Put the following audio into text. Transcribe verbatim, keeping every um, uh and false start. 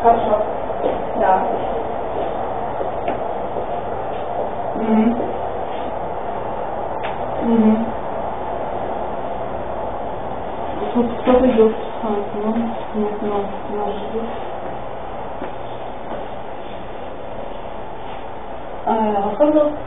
Хорошо. Да. Угу. Угу. Тут кто-то идет. А, ну, нет, нас, нас ждет. А, пожалуйста.